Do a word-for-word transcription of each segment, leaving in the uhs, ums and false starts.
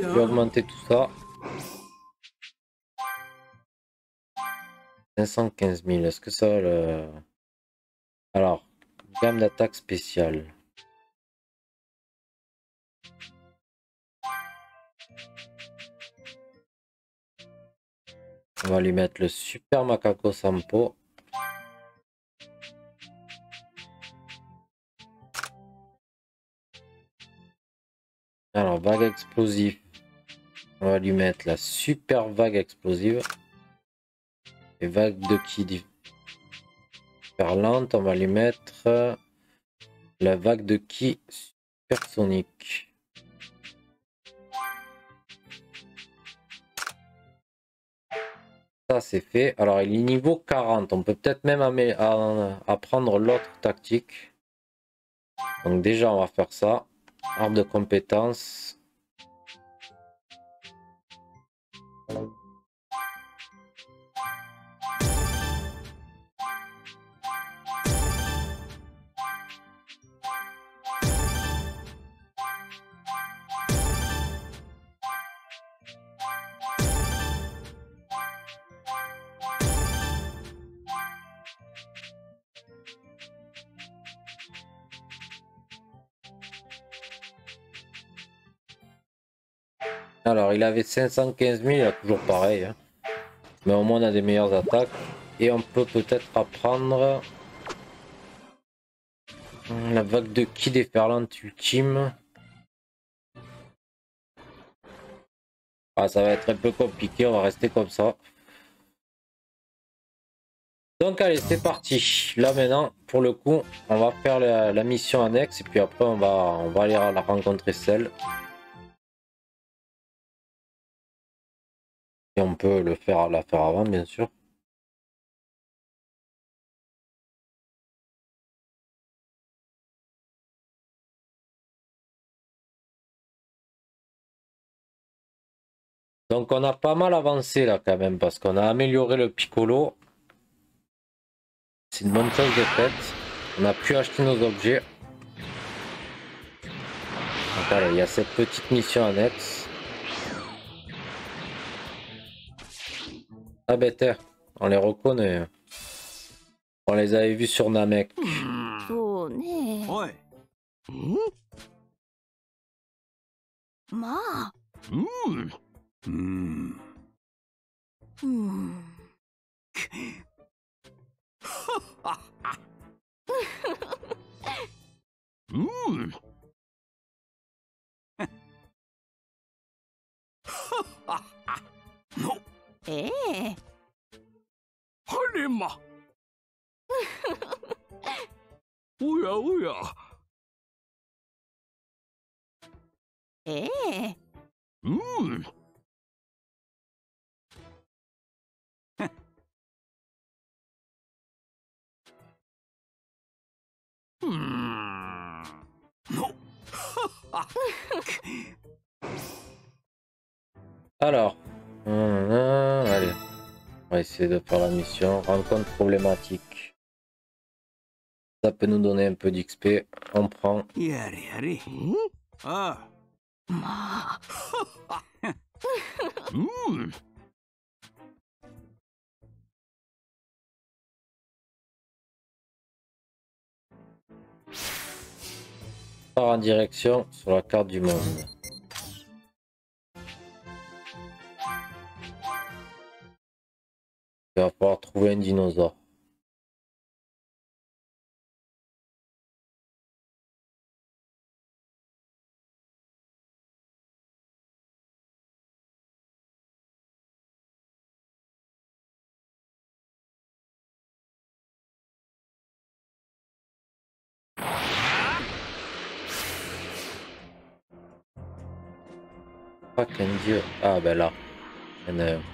Je vais augmenter tout ça. cinq cent quinze mille, est-ce que ça va le... Alors, gamme d'attaque spéciale. On va lui mettre le Super Macaco Sampo. Alors, vague explosive. On va lui mettre la super vague explosive. Et vague de ki super lente, on va lui mettre la vague de ki supersonique. Ça c'est fait. Alors il est niveau quarante. On peut peut-être même apprendre l'autre tactique. Donc déjà on va faire ça. Arbre de compétences. Alors il avait cinq cent quinze mille, il a toujours pareil. Hein. Mais au moins on a des meilleures attaques. Et on peut peut-être apprendre la vague de ki déferlante ultime. Ah, ça va être un peu compliqué, on va rester comme ça. Donc allez, c'est parti. Là maintenant, pour le coup, on va faire la, la mission annexe et puis après on va, on va aller à la rencontrer celle. Et on peut le faire, la faire avant, bien sûr. Donc on a pas mal avancé là quand même parce qu'on a amélioré le Piccolo. C'est une bonne chose de faite. On a pu acheter nos objets. Donc allez, il y a cette petite mission annexe. Ah bête, on les reconnaît. On les avait vus sur Namek. Ouais. Ma. Hmm. Hmm. Hmm. Hmm. No. Eh. Harima. Oya oya. Eh. Hmm. Hmm. No. Alors, hum, hum, allez, on va essayer de faire la mission. Rencontre problématique. Ça peut nous donner un peu d'X P. On prend. Yari yari. Ah. Ma. Hmm. On part en direction sur la carte du monde. Il va falloir trouver un dinosaure. Pas qu'un dieu. Ah ben là. Il y en a un.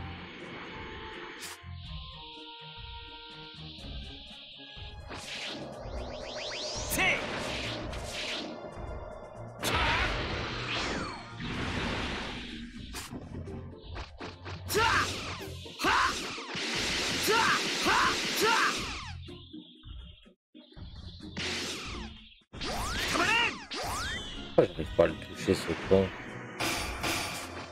Pourquoi j'arrive pas à le toucher ce con?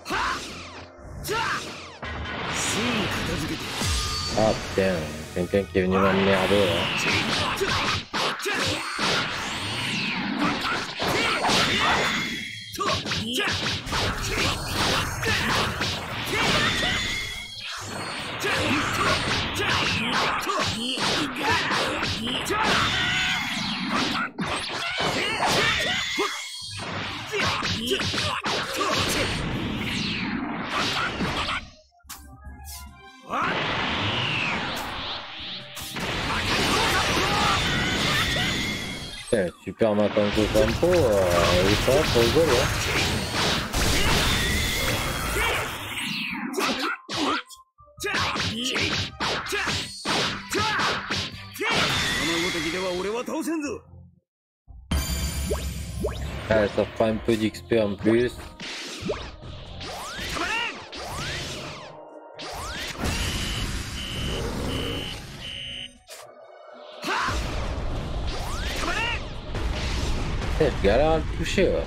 Ah putain, quelqu'un qui est venu m'emmerder là. Putain, super Matanko Campo, euh, il est pas là pour rigoler. Hein. Allez, ça fera un peu d'X P en plus. Je galère à le toucher. Ouais.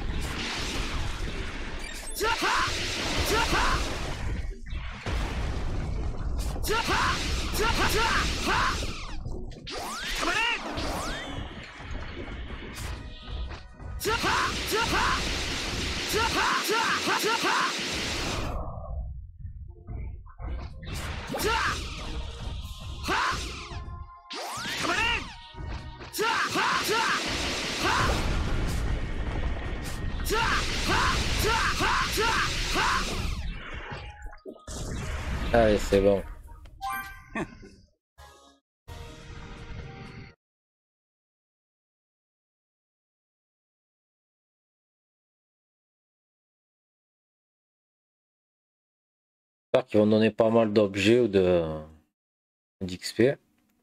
Allez, c'est bon. J'espère qu'ils vont donner pas mal d'objets ou de d'X P.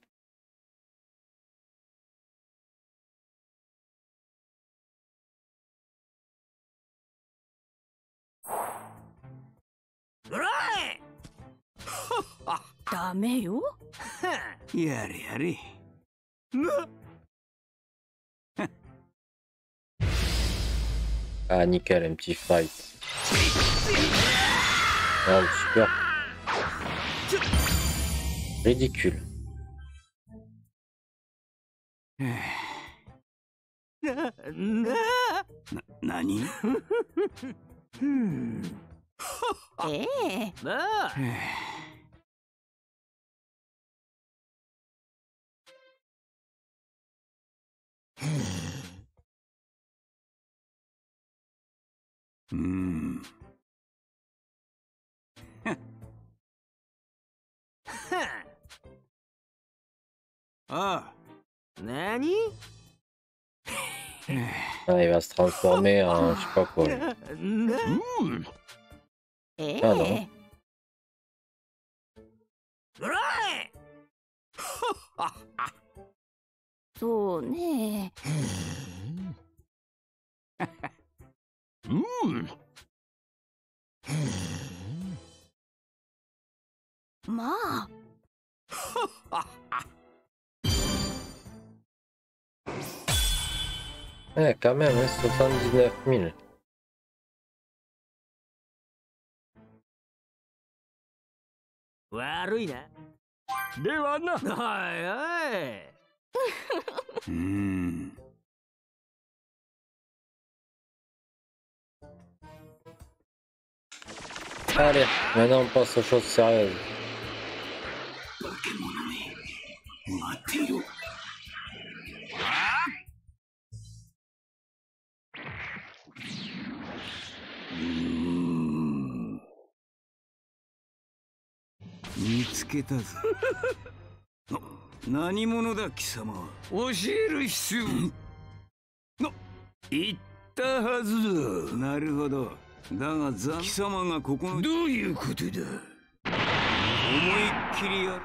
Dameyo? やれやれ。 Ah nickel, un petit fight. Oh super. Ridicule. Na, nani? Eh. Na. うん。ああ。何? Ah, il va se transformer en je sais pas quoi. Eh. Ah non. So ne. Ma. Eh, quand même, hein, soixante-dix-neuf mille. Warui na. Dewa na. Hai hai. Hmm. Allez, maintenant on passe aux choses sérieuses. Na, 何者だ貴様。教える必要な、言ったはずだ。なるほど。だがザ貴様がここのどういうことだ。思いっきりやる。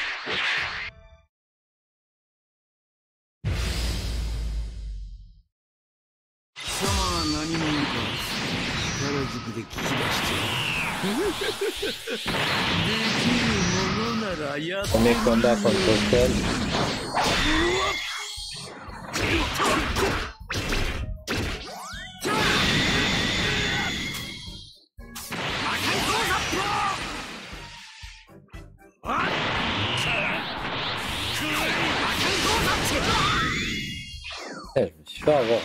貴様が何者か力ずくで聞き出してやる。 Premier combat contre Kel. Eh, je me suis fait avoir.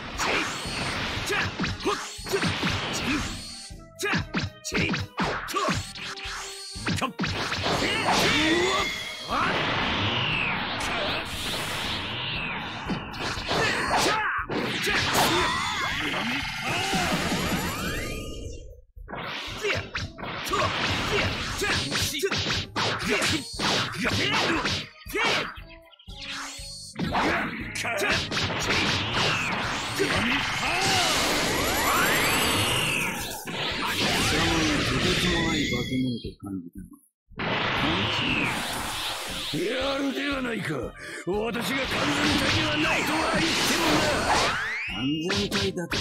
やるではないか。私が完全体ではないとは言ってもな。完全体だと。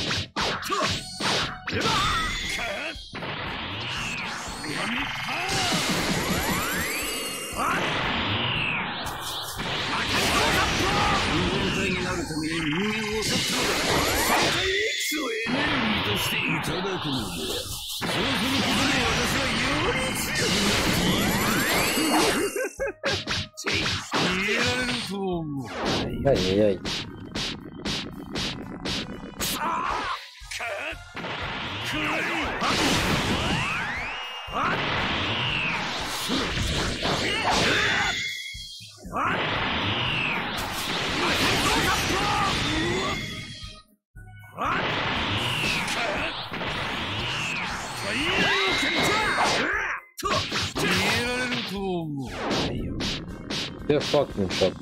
完全体になるために人間を去ったのだ。最大エキスをエネルギーとしていただくのだ。そうすることで私はより強くなっている。逃げられると思う。 Aïe aïe aïe. Deux fois qu'il me chope.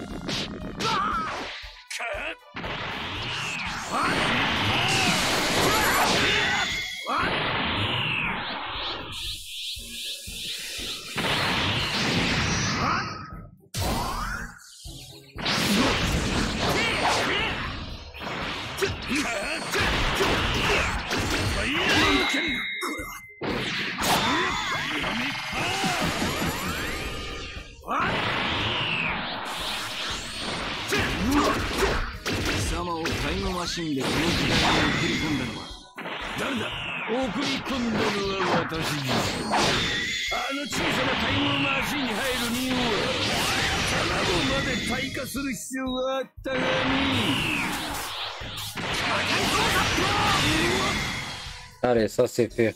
マシンでこの時代に送り込んだのは誰だ。送り込んだのは私自身。あの小さなタイムマシンに入るには卵まで退化する必要があったがね。 Allez, ça c'est fait.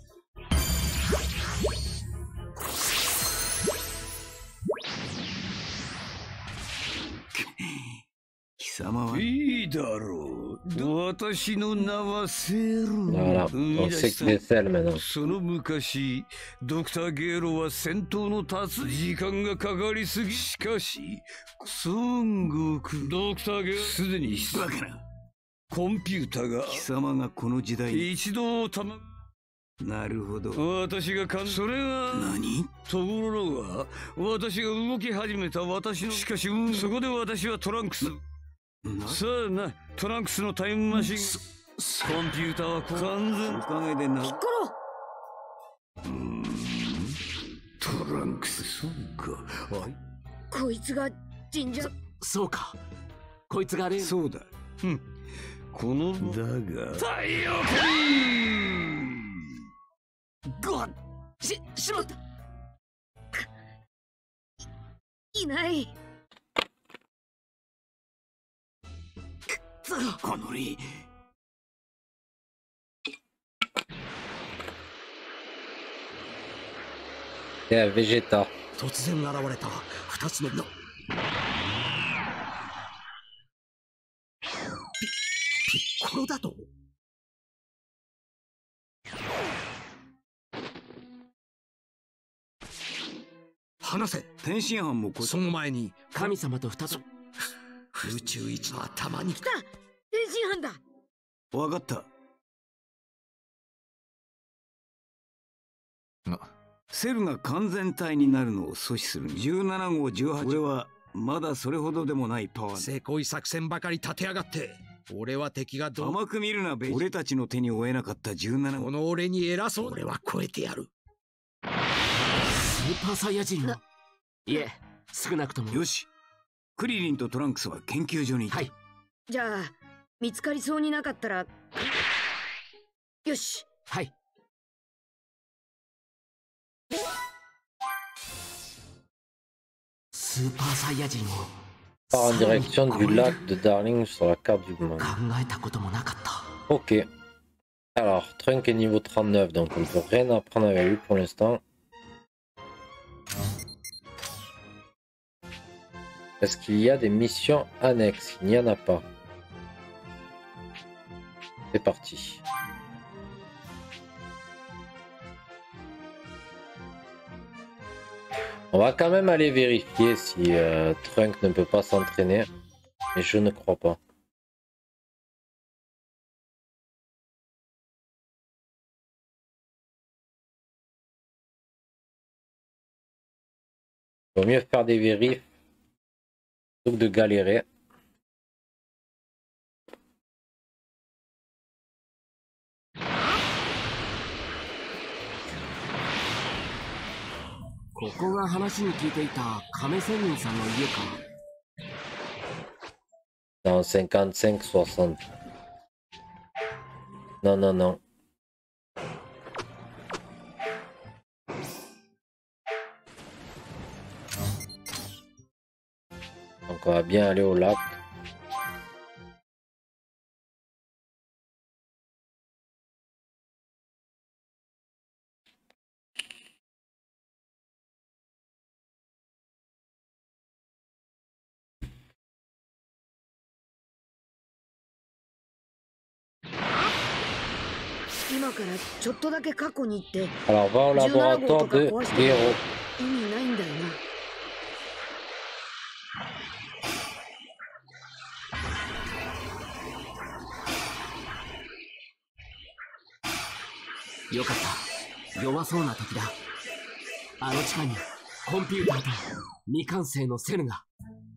Voilà, on sait que c'est celle maintenant. その昔、ドクター・ゲーロは戦闘の立つ時間がかかりすぎ。しかし、孫悟空、ドクター・ゲーロすでにバカな。コンピューターが貴様がこの時代一度たま。なるほど。私がかんそれは何ところが私が動き始めた私のしかし、うん、そこで私はトランクスさあなトランクスのタイムマシンコンピューターは完全おかげでなピッコロうーんトランクスそうかはいこいつが神社そうかこいつがあれそうだうんこのだが太陽君ごわししまったいないこのリ C'est un Vegeta. 突然現れた二つのピピッコロだと話せ天津飯もその前に神様と二つ宇宙一の頭に来た天津飯だわかったセルが完全体になるのを阻止するじゅうなな号じゅうはち俺はまだそれほどでもないパワーせこい作戦ばかり立てやがって俺は敵がどう甘く見るなベジ俺たちの手に負えなかったじゅうなな号この俺に偉そう俺は超えてやるスーパーサイヤ人のいえ少なくともよしクリリンとトランクスは研究所にはいじゃあ見つかりそうになかったらよしはいスーパーサイヤ人を part en direction du lac de Darling sur la carte du monde. 考えたこともなかった。 Ok. Alors, Trunk est niveau trente-neuf, donc on ne peut rien apprendre avec lui pour l'instant. Est-ce qu'il y a des missions annexes? Il n'y en a pas. C'est parti. On va quand même aller vérifier si euh, Trunk ne peut pas s'entraîner, mais je ne crois pas. Il vaut mieux faire des vérifs plutôt que de galérer. Dans cinquante-cinq soixante. Non, non, non. Donc on va bien aller au lac. Alors va au laboratoire de Gero. よかった。弱そうな時だ。あの地下にコンピューターと未完成のセルが。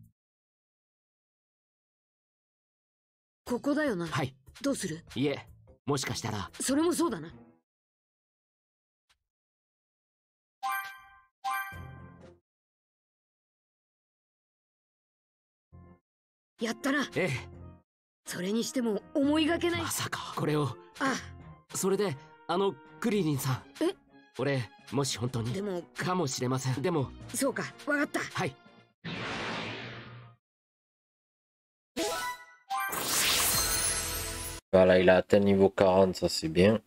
ここだよな。 はい。 どうする？ いえ、もしかしたら。 それもそうだな。やったな。 ええ。 それにしても思いがけない。 まさかこれを。 ああ。 それであのクリリンさん。 え？ 俺もし本当に。 でもかもしれません。でも。 そうか、わかった。 はい。 Voilà, il a atteint niveau quarante, ça c'est bien.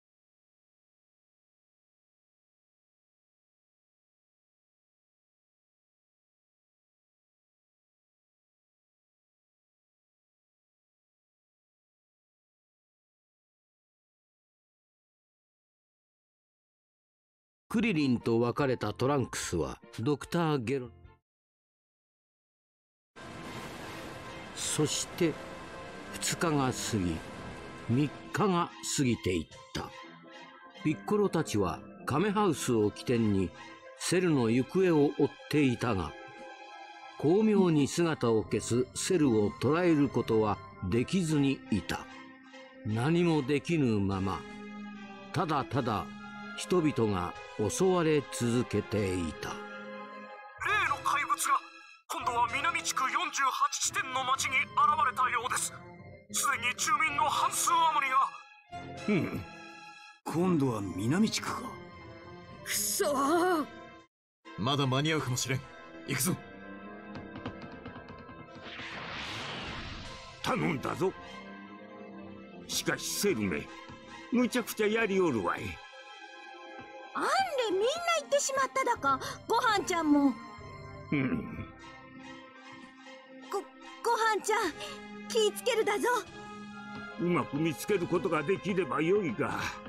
Krillinと別れたトランクスはドクター・ゲロ。そしてふつかが過ぎ、みっかが過ぎていった。ピッコロたちはカメハウスを起点にセルの行方を追っていたが、巧妙に姿を消すセルを捕らえることはできずにいた。何もできぬまま、ただただ人々が襲われ続けていた。 例の怪物が今度は南地区よんじゅうはち地点の町に現れたようです。すでに住民の半数余りが。 うん。今度は南地区か。 くそー。 まだ間に合うかもしれん。行くぞ。 頼んだぞ。しかしセルめ、むちゃくちゃやりおるわい。 あんれみんな行ってしまっただか。ごはんちゃんも。 うん。 ごごはんちゃん、気ぃつけるだぞ。 うまく見つけることができればよいが。